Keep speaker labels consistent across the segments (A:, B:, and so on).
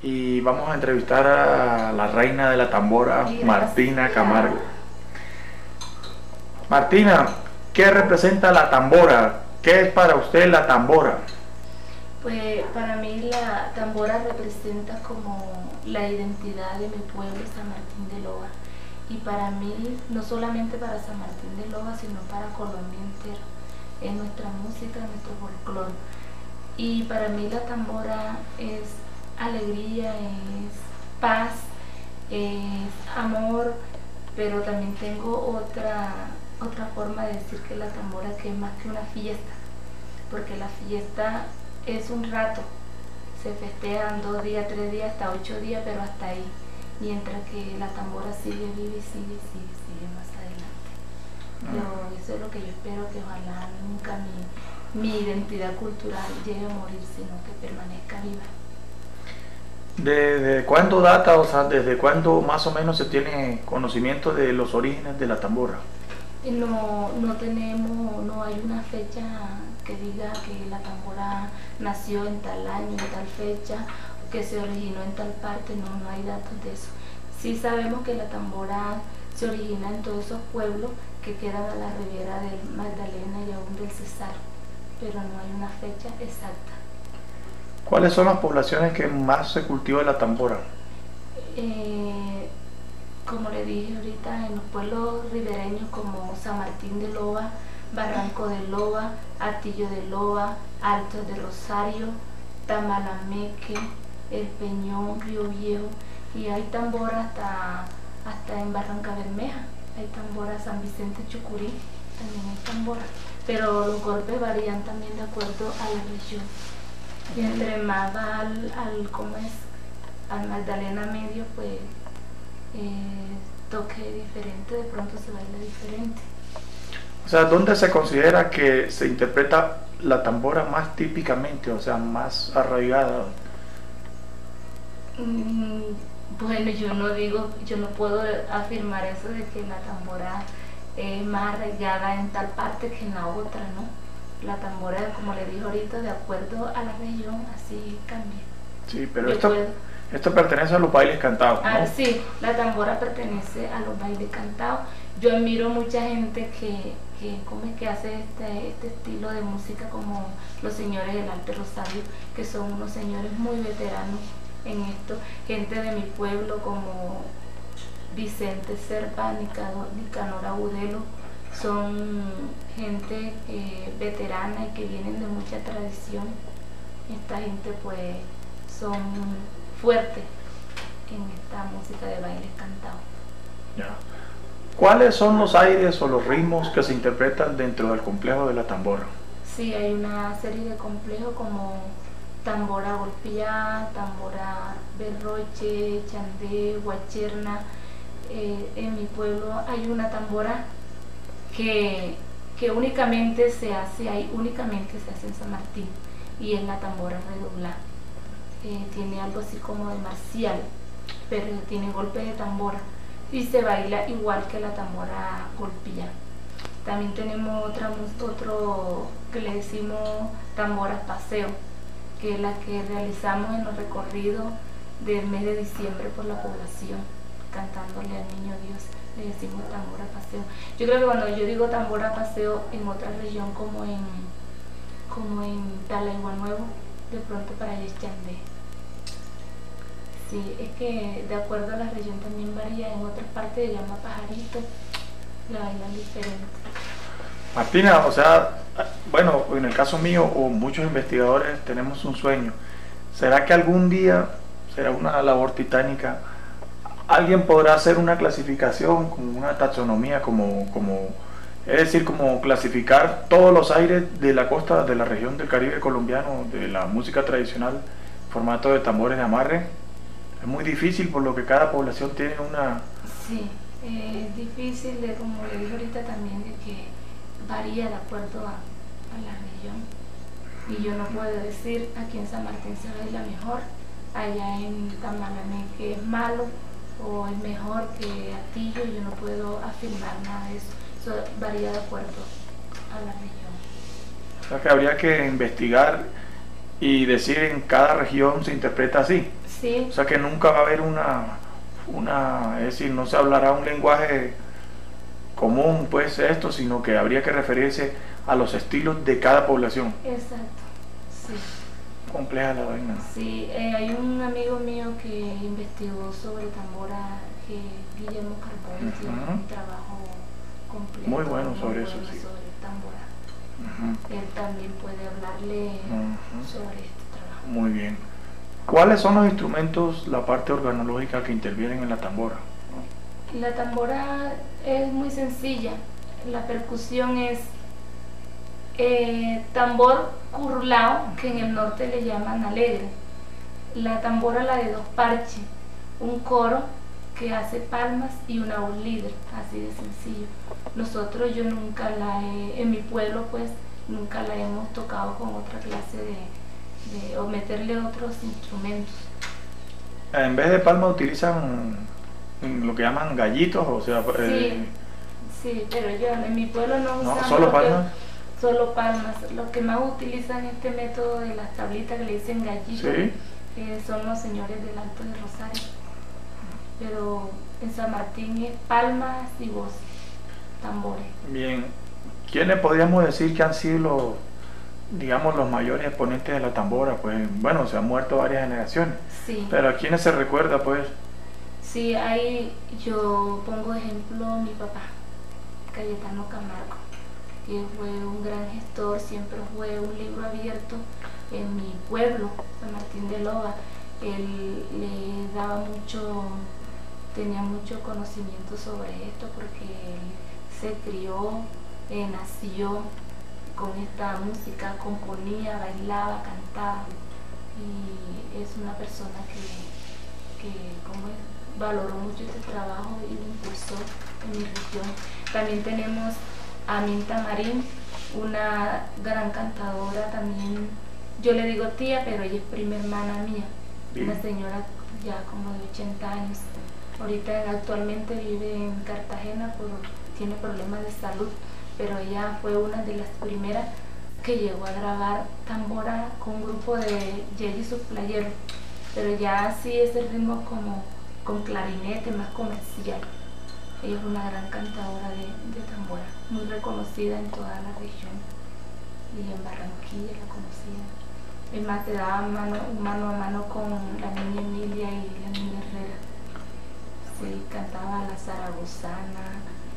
A: y vamos a entrevistar a la reina de la tambora, Martina Camargo. Martina, ¿qué representa la tambora? ¿Qué es para usted la tambora?
B: Pues para mí la tambora representa como la identidad de mi pueblo, San Martín de Loa. Y para mí, no solamente para San Martín de Loa, sino para Colombia entero. Es nuestra música, nuestro folclore. Y para mí la tambora es alegría, es paz, es amor, pero también tengo otra forma de decir que la tambora que es más que una fiesta, porque la fiesta es un rato, se festejan 2 días, 3 días, hasta 8 días, pero hasta ahí, mientras que la tambora sigue vive y sigue más adelante. Eso es lo que yo espero, que ojalá nunca mi identidad cultural llegue a morir, sino que permanezca viva.
A: ¿Desde cuándo data, o sea, desde cuándo más o menos se tiene conocimiento de los orígenes de la tambora?
B: No hay una fecha que diga que la tambora nació en tal año, en tal fecha, que se originó en tal parte, no hay datos de eso. Sí sabemos que la tambora se origina en todos esos pueblos que quedan a la ribera del Magdalena y aún del Cesar, pero no hay una fecha exacta.
A: ¿Cuáles son las poblaciones que más se cultiva la tambora?
B: Como le dije ahorita, en los pueblos ribereños como San Martín de Loa, Barranco de Loa, Atillo de Loa, Altos de Rosario, Tamalameque, El Peñón, Río Viejo, y hay tambora hasta en Barranca Bermeja, hay tambora San Vicente Chucurí, también hay tambora, pero los golpes varían también de acuerdo a la región. Y entre más va al Magdalena Medio, pues toque diferente, de pronto se baila diferente.
A: O sea, ¿dónde se considera que se interpreta la tambora más típicamente, o sea, más arraigada?
B: Bueno, yo no puedo afirmar eso de que la tambora es más arraigada en tal parte que en la otra, ¿no? La tambora, como le dije ahorita, de acuerdo a la región, así cambia.
A: Sí, pero esto pertenece a los bailes cantados, ¿no?
B: Sí, la tambora pertenece a los bailes cantados. Yo admiro mucha gente que hace este estilo de música, como los señores del Alto Rosario, que son unos señores muy veteranos en esto. Gente de mi pueblo como Vicente Serpa, Nicanor Agudelo, son gente veterana y que vienen de mucha tradición. Esta gente pues son fuertes en esta música de bailes cantados.
A: Ya. ¿Cuáles son los aires o los ritmos que se interpretan dentro del complejo de la tambora?
B: Sí, hay una serie de complejos como tambora golpeada, tambora berroche, chandé, guacherna. En mi pueblo hay una tambora que únicamente se hace en San Martín, y es la tambora redoblada. Tiene algo así como de marcial, pero tiene golpe de tambora y se baila igual que la tambora golpeada. También tenemos otro que le decimos tambora paseo, que es la que realizamos en los recorridos del mes de diciembre por la población, cantándole al Niño Dios. Le decimos tambora paseo. Yo creo que cuando yo digo tambora paseo en otra región, como en Talaigua Nuevo, de pronto para allá es chandé. Sí, es que de acuerdo a la región también varía. En otras partes se llama pajarito, la bailan diferente.
A: Martina, o sea, bueno, en el caso mío o muchos investigadores tenemos un sueño. ¿Será que algún día, será una labor titánica, alguien podrá hacer una clasificación, como una taxonomía, es decir, como clasificar todos los aires de la costa, de la región del Caribe colombiano, de la música tradicional, formato de tambores de amarre? Es muy difícil, por lo que cada población tiene una...
B: Sí, es difícil, como le dije ahorita también, de que varía de acuerdo a la región. Y yo no puedo decir aquí en San Martín se baila mejor, allá en Tamalameque es malo, o es mejor que Atillo. Yo no puedo afirmar nada de eso. Eso varía de acuerdo a la región.
A: O sea que habría que investigar y decir en cada región se interpreta así.
B: Sí.
A: O sea que nunca va a haber es decir, no se hablará un lenguaje común, pues esto, sino que habría que referirse a los estilos de cada población.
B: Exacto, sí.
A: Compleja la vaina.
B: Sí, hay un amigo mío que investigó sobre tambora, que Guillermo Carbón, tiene un trabajo completo.
A: Muy bueno sobre eso, sí.
B: Sobre tambora. Él también puede hablarle sobre este trabajo.
A: Muy bien. ¿Cuáles son los instrumentos, la parte organológica que intervienen en la tambora?
B: La tambora es muy sencilla. La percusión es tambor curulao, que en el norte le llaman alegre. La tambora, la de dos parches, un coro que hace palmas y una voz líder, así de sencillo. Nosotros, yo nunca en mi pueblo pues, nunca la hemos tocado con otra clase o meterle otros instrumentos.
A: En vez de palma utilizan lo que llaman gallitos, o sea...
B: Sí, pero yo en mi pueblo no usamos...
A: ¿Solo palmas?
B: Solo palmas. Lo que más utilizan este método de las tablitas que le dicen gallitos,
A: ¿sí?
B: Son los señores del Alto de Rosario. Pero en San Martín es palmas y voz, tambores.
A: Bien. ¿Quiénes podríamos decir que han sido los mayores exponentes de la tambora? Pues bueno, se han muerto varias generaciones.
B: Sí.
A: Pero ¿a quiénes se recuerda, pues?
B: Sí, yo pongo ejemplo mi papá, Cayetano Camargo, que fue un gran gestor, siempre fue un libro abierto en mi pueblo, San Martín de Loba. Él le daba tenía mucho conocimiento sobre esto porque él se crió, nació con esta música, componía, bailaba, cantaba, y es una persona que valoró mucho este trabajo y lo impulsó en mi región. También tenemos a Minta Marín, una gran cantadora también. Yo le digo tía, pero ella es prima hermana mía. Bien. Una señora ya como de 80 años. Ahorita actualmente vive en Cartagena, tiene problemas de salud, pero ella fue una de las primeras que llegó a grabar tambora con un grupo de Yeye sus playeros, pero ya sí es el ritmo como con clarinete, más comercial. Ella es una gran cantadora de tambora, muy reconocida en toda la región, y en Barranquilla la conocida. Es más, se daba mano a mano con la niña Emilia y la niña Herrera. Sí, cantaba la zaragozana,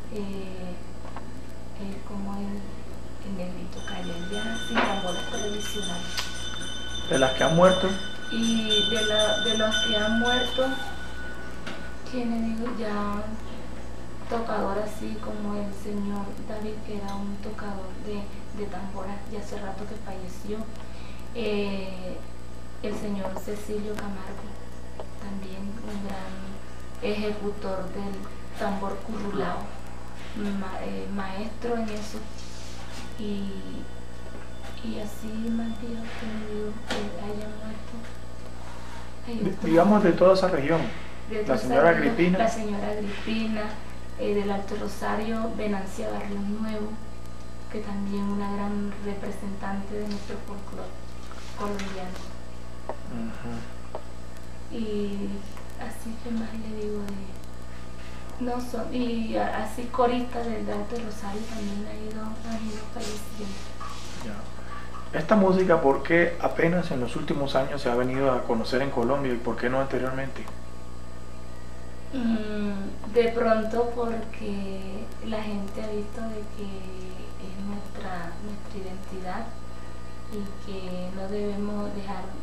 B: como el negrito Cayaya, sin tambores tradicionales.
A: ¿De las que han muerto?
B: Y de los que han muerto, ¿quiénes digo? Ya tocador así como el señor David, que era un tocador de tambora, ya hace rato que falleció. El señor Cecilio Camargo, también un gran ejecutor del tambor curulao, maestro en eso, y así más viejos que hayan muerto.
A: Digamos de toda esa región, la señora Agripina.
B: La señora Agripina, del Alto Rosario, Venancia Barrio Nuevo, que también una gran representante de nuestro folclore colombiano. Y así que más le digo y así coristas del Alto Rosario también han ido falleciendo.
A: Ya. Esta música, ¿por qué apenas en los últimos años se ha venido a conocer en Colombia y por qué no anteriormente?
B: De pronto porque la gente ha visto de que es nuestra identidad y que no debemos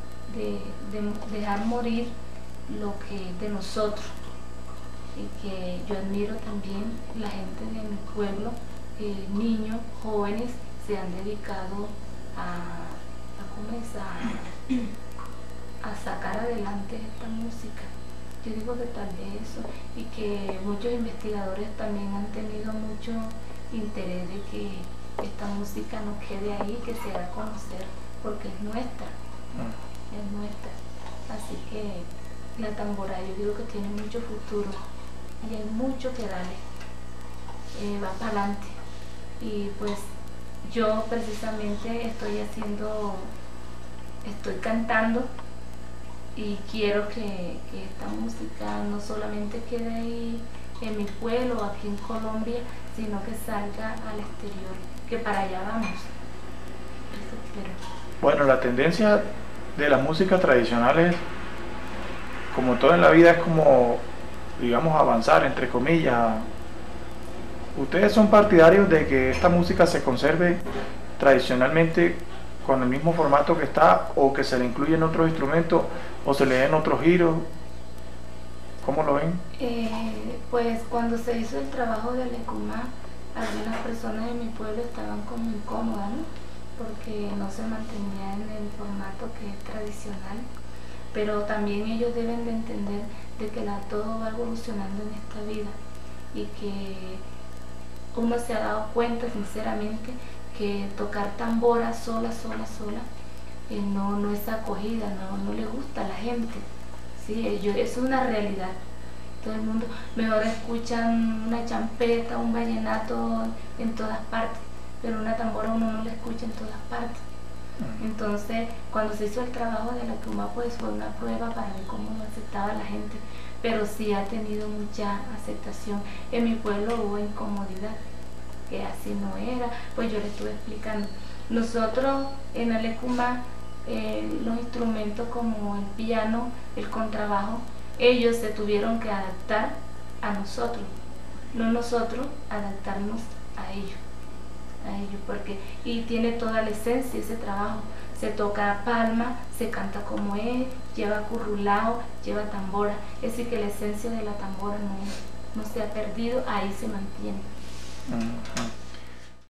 B: dejar morir lo que es de nosotros, y que yo admiro también la gente de mi pueblo, niños, jóvenes, se han dedicado a sacar adelante esta música. Yo digo que tal vez eso, y que muchos investigadores también han tenido mucho interés de que esta música no quede ahí, que se haga a conocer, porque es nuestra, es nuestra. Así que la tambora, yo digo que tiene mucho futuro y hay mucho que darle, va para adelante. Y pues yo precisamente estoy cantando y quiero que esta música no solamente quede ahí en mi pueblo, aquí en Colombia, sino que salga al exterior, que para allá vamos. Eso espero.
A: Bueno, la tendencia de las músicas tradicionales, como todo en la vida, es como, digamos, avanzar, entre comillas. ¿Ustedes son partidarios de que esta música se conserve tradicionalmente con el mismo formato que está, o que se le incluyen otros instrumentos o se le den otros giros? ¿Cómo lo ven?
B: Pues cuando se hizo el trabajo de Alecumá, algunas personas de mi pueblo estaban como incómodas, ¿no? Porque no se mantenía en el formato que es tradicional, pero también ellos deben de entender de que todo va evolucionando en esta vida y que uno se ha dado cuenta sinceramente que tocar tambora sola, no es acogida, no le gusta a la gente, ¿sí? Es una realidad. Todo el mundo mejor escuchan una champeta, un vallenato en todas partes, pero una tambora uno no la escucha en todas partes. Entonces, cuando se hizo el trabajo de Alecumá, pues fue una prueba para ver cómo lo aceptaba la gente, pero sí ha tenido mucha aceptación. En mi pueblo hubo incomodidad, que así no era, pues yo le estuve explicando. Nosotros en Alecumá, los instrumentos como el piano, el contrabajo, ellos se tuvieron que adaptar a nosotros, no nosotros adaptarnos a ellos, porque y tiene toda la esencia ese trabajo. Se toca palma, se canta como es, lleva currulao, lleva tambora, es decir que la esencia de la tambora no se ha perdido, ahí se mantiene.